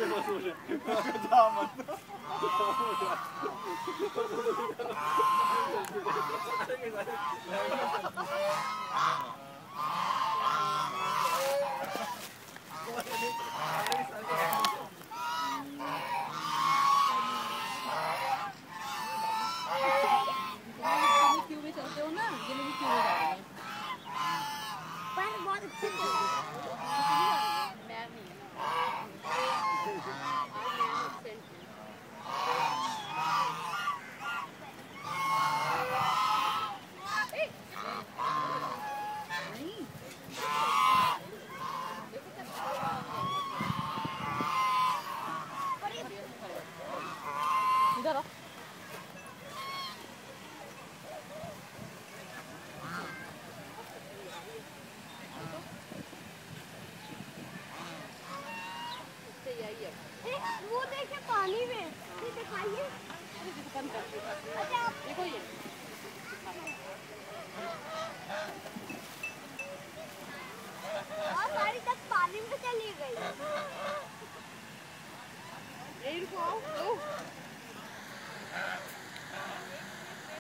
वो देखे पानी में दिखाइए। देखो ये और सारी तक पानी में चली गई। रुको आओ।